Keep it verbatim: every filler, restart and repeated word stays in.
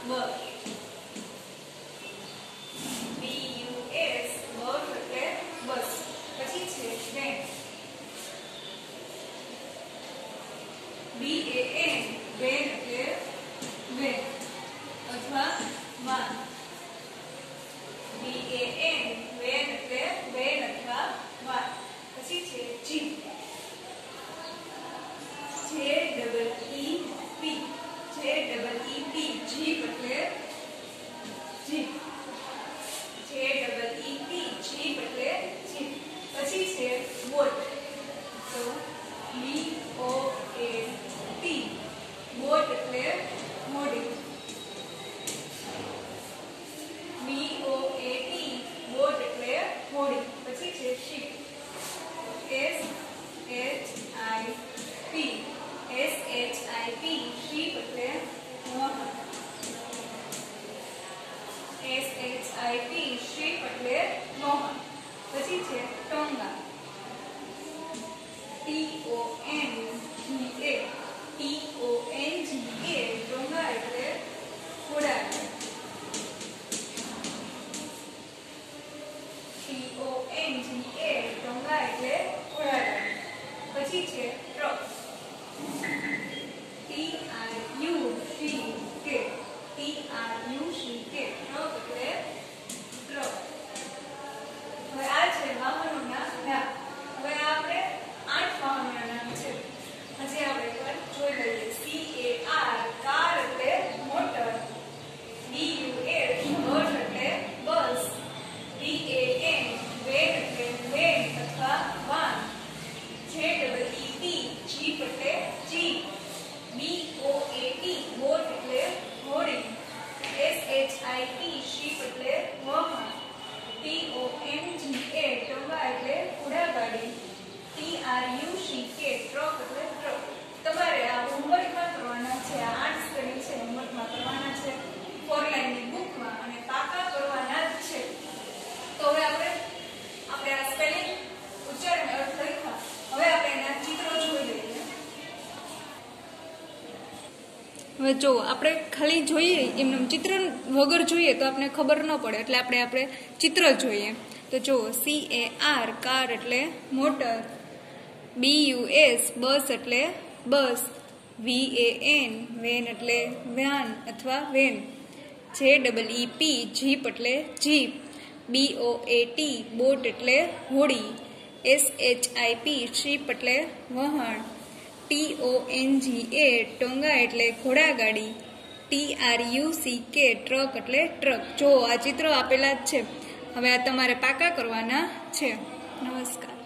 બસ. બી U S bus એટલે bus. પછી છે van. B A N van એટલે વેન અથવા van. B A N van એટલે વેન અથવા વાન. પછી છે jeep. J double E P J double E P jeep એટલે jeep. J double E P jeep એટલે જીપ. પછી છે બોટ. તો બી ઓ એ ટી બોટ એટલે હોડી. બી ઓ એ ટી બોટ એટલે હોડી. પછી છે ship. S H I P S H I P ship એટલે વાહન. S H I P ship એટલે વાહન. પછી છે tonga. T O N G A T O N G A tonga એટલે ઘોડા. T O N G A tonga એટલે ઘોડા. પછી છે truck. T R U C K T R U C K truck એટલે ટ્રક. હવે આ છે વાહનોના નામ. હવે આપણે આઠ વાહનોના નામ છે. હજી આપણે એકવાર જોઈ લઈએ. સી એ આર કાર એટલે motor. B U S bus એટલે bus. B A N van એટલે વેન અથવા van. J double E T jeep એટલે jeep. B O A T boat એટલે હોડી. S H I P ship એટલે વાહન. T O N G A tonga એટલે ઘોડાગાડી. T R U C K truck એટલે ટ્રક. તમારે આ હોમવર્કમાં કરવાના છે. આ આઠ સ્પેલિંગ છે હોમવર્કમાં કરવાના છે. ફોર લાઈનની બુકમાં અને પાકા કરવાના જ છે. તો હવે આપણે આપણે આ સ્પેલિંગ ઉચ્ચારણ અર્થ લખ્યા. હવે આપણે એના ચિત્રો જોઈ લઈએ. હવે જો આપણે ખાલી જોઈએ એમને ચિત્ર વગર જોઈએ તો આપણે ખબર ન પડે. એટલે આપણે આપણે ચિત્ર જોઈએ. તો જો સી એ આર કાર એટલે motor. B U S bus એટલે bus. V A N van એટલે વાન અથવા van. J double E P jeep એટલે jeep. B O A T boat એટલે હોડી. S H I P ship એટલે વહાણ. T O N G A tonga એટલે ઘોડાગાડી. T R U C K truck એટલે ટ્રક. જો આ ચિત્રો આપેલા જ છે. હવે આ તમારે પાકા કરવાના છે. નમસ્કાર.